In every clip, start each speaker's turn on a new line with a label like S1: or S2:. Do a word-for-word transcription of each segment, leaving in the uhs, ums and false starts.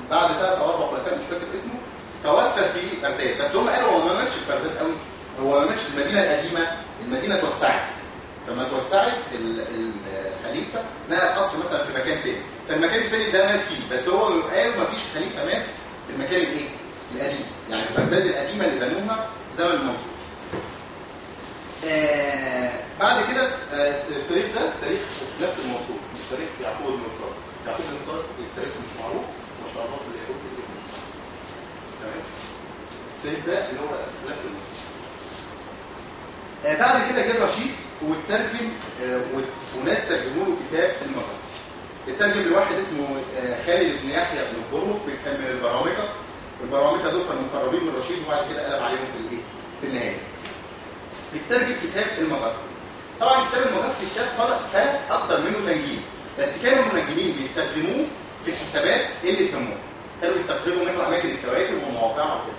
S1: بعد ثلاث او اربع خلفاء مش فاكر اسمه، توفى في بغداد. بس هم قالوا هو ما ماتش في بغداد قوي، هو ما ماتش في المدينه القديمه، المدينه توسعت، فما توسعت الخليفه نقل قصر مثلا في مكان تاني، فالمكان التاني ده مات فيه. بس هو قالوا ما فيش خليفه مات في المكان الايه؟ القديم، يعني بغداد القديمه اللي بنوها زمن المنصور. آه بعد كده آه التاريخ ده تاريخ خلافه المنصور، مش تاريخ يعقوب بن طارق. يعقوب بن طارق التاريخ مش معروف، ما شاء الله في اليهود تمام. التاريخ ده اللي هو خلافه المنصور. آه بعد كده جه رشيد وترجم آه وناس ترجموا له كتاب المقاصد. الترجم لواحد اسمه آه خالد بن يحيى بن البرمك، كان من البرامكه. البرامكه دول كانوا مقربين من رشيد، وبعد كده قلب عليهم في الايه؟ في النهايه. بيترجم كتاب المقاصد. طبعا كتاب المقاصد كتاب فات اكتر منه تنجيم، بس كانوا المنجمين بيستخدموه في الحسابات اللي تهمهم، كانوا بيستخرجوا منه اماكن الكواكب ومواقعها وكده.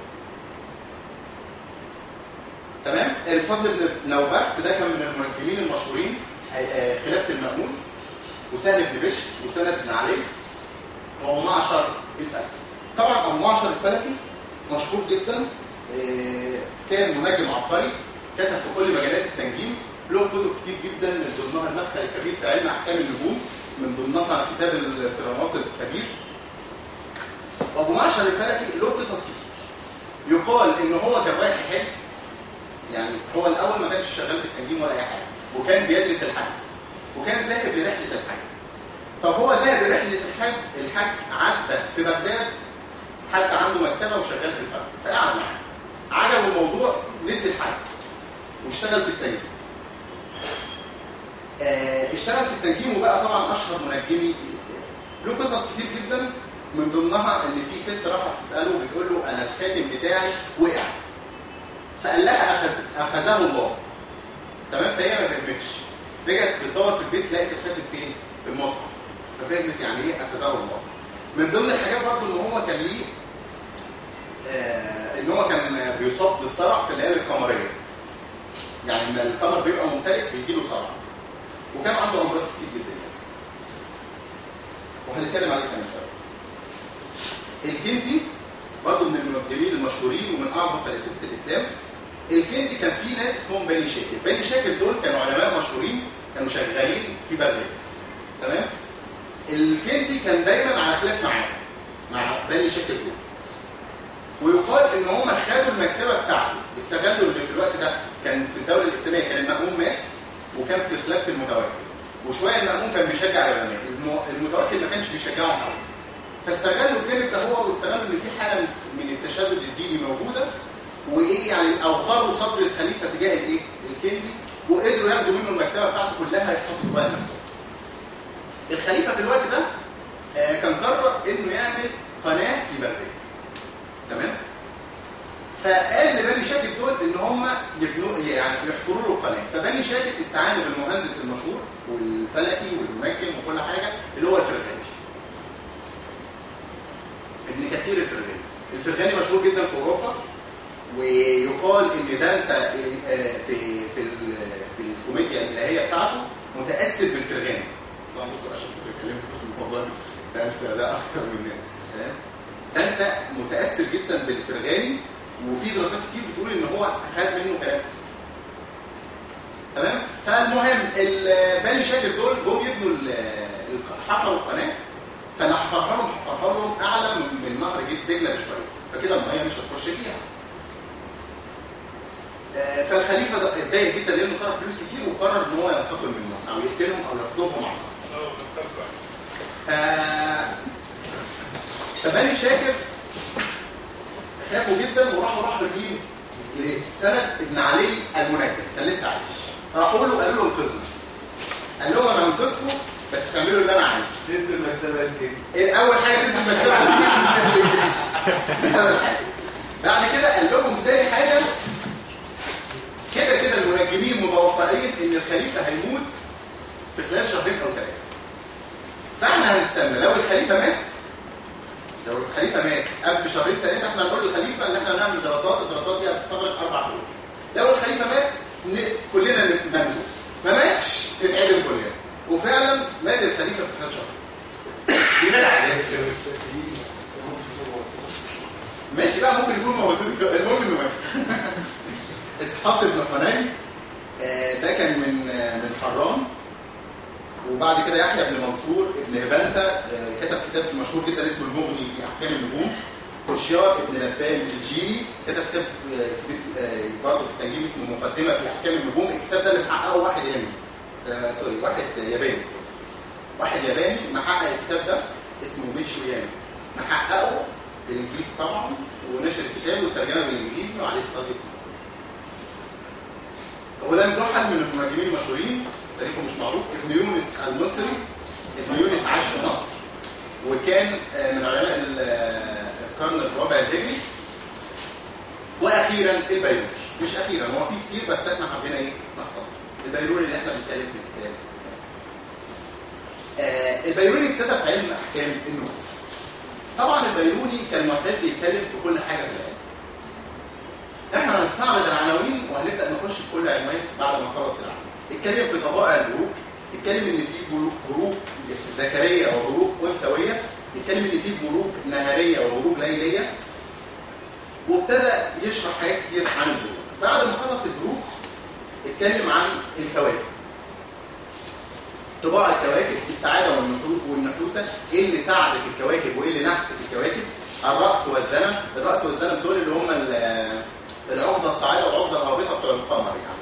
S1: تمام. الفضل بن نوبخت ده كان من المنجمين المشهورين، خلافه المأمون وسهل بن بشر وسند بن علي وابو معشر الفلكي. طبعا ابو معشر الفلكي مشهور جدا، كان منجم عبقري، كتب في كل مجالات التنجيم، له كتب كتير جدا، من ضمنها المدخل الكبير في علم احكام النجوم، من ضمنها كتاب الكرامات الكبير. وابو معشر الفلكي له قصص كتير. يقال ان هو كان رايح يحج، يعني هو الاول ما كانش شغال في التنجيم ولا اي حاجه، وكان بيدرس الحديث، وكان ذاهب لرحله الحج. فهو ذاهب لرحله الحج، الحج عدى في بغداد، حتى عنده مكتبه وشغال في الفن، فقعد معاه، عجبه الموضوع، نسي الحج واشتغل في التنجيم. اه اشتغل في التنجيم وبقى طبعا اشهر منجمي الاسلام. له قصص كتير جدا، من ضمنها ان في ست راحت تساله وبتقول له انا الخاتم بتاعي وقع، فقال لها اخذ اخذه الله. تمام. فهي ما فهمتش، رجعت بتدور في البيت لقيت الخاتم فين؟ في المصحف، ففهمت يعني ايه اخذه الله. من ضمن الحاجات برضه ان هو كان ليه آه ان هو كان بيصاب بالصرع في الليالي القمريه، يعني لما القمر بيبقى ممتلئ بيجي له صرع، وكان عنده امراض كتير جدا يعني. وهنتكلم عليه كمان شويه. الكندي برضه من المنجمين المشهورين ومن اعظم فلاسفه الاسلام. الكندي كان في ناس اسمهم بني شاكر. بني شاكر دول كانوا علماء مشهورين، كانوا شغالين في بغداد. تمام. الكندي كان دايما على خلاف معاه مع بني شاكر دول، ويقال ان هم خدوا المكتبه بتاعته، استغلوا ان في الوقت ده كان في الدوله الاسلاميه كان المأمون مات، وكان في خلافه المتوكل، وشويه المأمون كان بيشجع العلماء، المتوكل ما كانش بيشجعهم قوي، فاستغلوا الجانب ده هو، واستغلوا ان في حاله من التشدد الديني موجوده، وايه يعني اوغروا صدر الخليفه تجاه الايه؟ الكندي، وقدروا ياخدوا منه المكتبه بتاعته كلها يحتفظوا بها لنفسهم. الخليفه في الوقت ده آه كان قرر انه يعمل قناه في بغداد. تمام. فقال لبني شاكر دول ان هم يبنوا يعني يحفروا له القناه، فبني شاكر استعانوا بالمهندس المشهور والفلكي والمنجم وكل حاجه اللي هو الفرغاني. ابن كثير الفرغاني. الفرغاني مشهور جدا في اوروبا، ويقال ان ده انت في في في الكوميديا الالهيه بتاعته متاثر بالفرغاني. طبعا دكتور اشرف بيتكلم في الموضوع ده، انت ده اكتر مننا. تمام. ده انت متاثر جدا بالفرغاني، وفي دراسات كتير بتقول ان هو خد منه كلام. تمام. فالمهم بني شاكر دول جم يبنوا حفروا القناه، فاللي حفرها لهم حفرها لهم اعلى من نهر دجله بشويه، فكده الميه مش هتخش فيها. فالخليفه اتضايق جدا لانه صرف فلوس كتير، وقرر ان هو ينتقم منهم او يقتلهم او يصلبهم على الارض. ف فبني شاكر خافوا جدا وراحوا راحوا لمين؟ لسند ابن علي المنجم، كان لسه عايش. راحوا له قالوا له انقذنا. قال لهم انا هنقذكم بس تعملوا اللي انا عايزه.
S2: تدوا المكتبه الجديده.
S1: ايه اول حاجه تدوا المكتبه الجديده. بعد كده قال لهم تاني حاجه، كده كده المنجمين متوقعين ان الخليفه هيموت في خلال شهرين او ثلاثه. فاحنا هنستنى لو الخليفه مات، لو الخليفه مات قبل شهرين ثلاثه احنا هنقول للخليفه ان احنا هنعمل دراسات، الدراسات دي هتستغرق اربع شهور. لو الخليفه مات كلنا نموت، ما ماتش نتعدم كلنا. وفعلا مات الخليفه في خلال شهر.
S2: دي على المستفيدين
S1: ماشي بقى ممكن يكون موجود، المهم انه مات. اسحاق بن حنين ده كان من من حران. وبعد كده يحيى بن منصور ابن هبانتا كتب كتاب مشهور جدا اسمه المغني في احكام النجوم. خشيار ابن لبان الجيلي كتب كتاب كبير برضه في التنجيم اسمه مقدمه في احكام النجوم. الكتاب ده اللي محققه واحد ياباني، آه سوري واحد ياباني واحد ياباني محقق الكتاب ده اسمه ميتشو يامي، محققه بالانجليزي طبعا ونشر الكتاب والترجمه بالانجليزي وعليه استاذ. غلام زحل من المنجمين المشهورين، تاريخه مش معروف. ابن يونس المصري، ابن يونس عاش في مصر وكان من علماء القرن الرابع الهجري. واخيرا البيروني، مش اخيرا هو في كتير بس احنا حبينا ايه نختصر. البيروني اللي احنا بنتكلم في الكتاب. آه البيروني ابتدى في علم احكام النجوم. طبعا البيروني كان معتاد بيتكلم في كل حاجه في العلم. احنا هنستعرض العناوين وهنبدا نخش في كل عنوان بعد ما نخلص العناوين. اتكلم في طبائع البروق، اتكلم ان في بروق ذكريه وبروق انثويه، اتكلم ان في بروق نهاريه وبروق ليليه، وابتدى يشرح حاجات كتير عن البروق. بعد ما خلص البروق اتكلم عن الكواكب، طباع الكواكب، السعاده والنحوسه، ايه اللي ساعد في الكواكب وايه اللي نحس في الكواكب، الراس والذنب. الراس والذنب دول اللي هم العقده الصاعده والعقده الهابطه بتوع القمر. يعني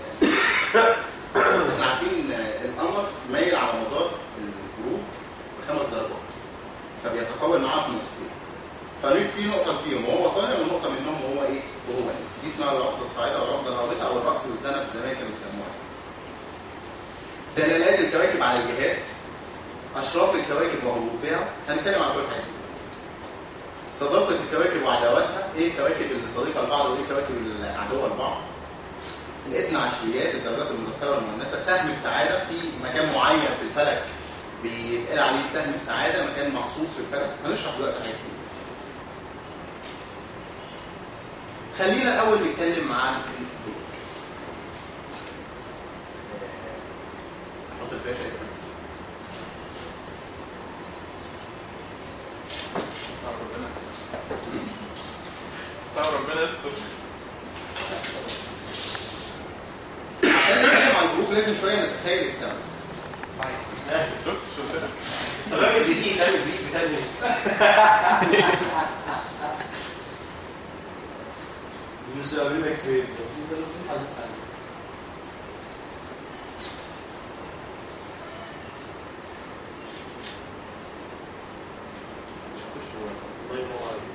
S1: احنا عارفين القمر مايل على مدار البروق بخمس درجات، فبيتقابل معاه في نقطتين، ففي نقطه فيهم وهو طالع ونقطه منهم وهو ايه وهو نازل. دي اسمها العقده الصاعده والعقده الهابطه او الراس والذنب زمان كانوا بيسموها. دلالات الكواكب على الجهات، اشراف الكواكب وهبوطها، هنتكلم عن كل حاجه. صداقه الكواكب وعداوتها، ايه الكواكب اللي صديقه لبعض وايه الكواكب اللي عدوه لبعض. الاثنى عشريات، الدرجات المذكره والمؤنثه. سهم السعاده، في مكان معين في الفلك بيتقال عليه سهم السعاده، مكان مخصوص في الفلك. هنشرح دلوقتي حاجات كتير. خلينا الاول نتكلم عن البروق. احط الفلاشه ايه؟
S2: طب ربنا يستر.
S1: عشان نتكلم عن البروق لازم شويه نتخيل السماء.
S2: اهي شفت شفت
S3: طب راجل جديد راجل جديد بتعمل مش قابلين لك سيد في ثلاثين حدث ثاني. الله ينور عليك.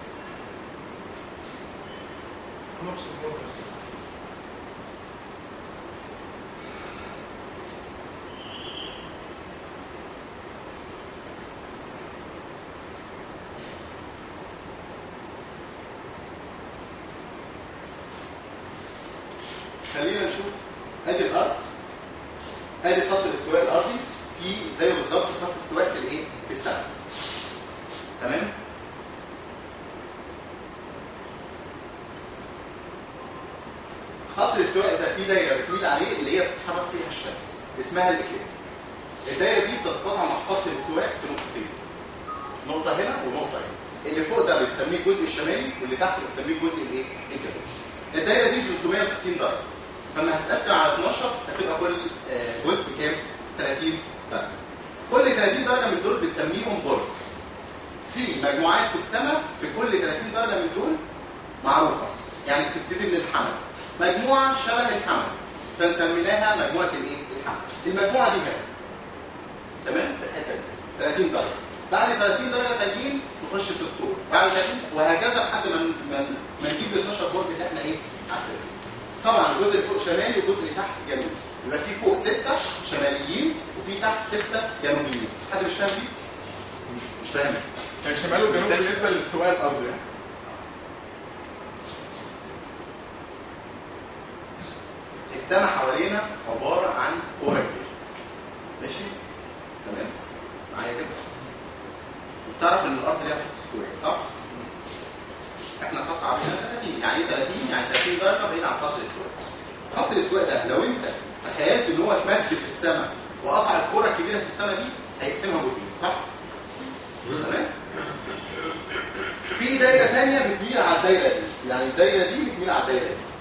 S1: خلينا نشوف ادي الارض، ادي خط الاستواء الارضي، في زيه بالظبط خط الاستواء في الايه؟ في السماء. تمام؟ خط الاستواء ده فيه دايره بتميل عليه اللي هي بتتحرك فيها الشمس، اسمها الاكليب. الدايره دي بتتقاطع مع خط الاستواء في نقطتين، نقطه هنا ونقطه هنا. اللي فوق ده بتسميه الجزء الشمالي واللي تحت بتسميه الجزء الايه؟ الجنوبي. الدايره دي ثلاثمية وستين درجه، فلما هتتقسم على اتناشر هتبقى كل جزء كام؟ ثلاثين درجه. كل ثلاثين درجه من دول بتسميهم برج. في مجموعات في السماء في كل ثلاثين درجه من دول معروفه، يعني بتبتدي من الحمل، مجموعه شبه الحمل فنسميناها مجموعه الايه؟ الحمل. المجموعه دي هنا تمام في الحته دي ثلاثين درجه. بعد ثلاثين درجه تانيين نخش في الطول، بعد ثلاثين وهكذا لحد ما ما نجيب ال اتناشر برج اللي احنا ايه عارفينه. طبعا الجزء اللي فوق شمالي والجزء اللي تحت جنوبي، يبقى في فوق سته شماليين وفي تحت سته جنوبيين. حد مش فاهم دي؟ مش فاهم.
S2: يعني الشمال والجنوب بالنسبه لاستواء الارض يعني.
S1: السماء حوالينا عباره عن كوره كبيره. ماشي؟ تمام؟ معايا كده؟ وبتعرف ان الارض ليها خط استوائي صح؟ احنا خط عرضنا ثلاثين، يعني ايه ثلاثين؟ يعني ثلاثين درجه بعيد عن خط الاستواء. خط الاستواء ده لو انت تخيلت ان هو اتمد في السماء وقطع الكره الكبيره في السماء دي هيقسمها جزئين صح؟ تمام؟ في دايره ثانيه بتميل على الدايره دي، يعني الدايره دي بتميل على الدايره دي.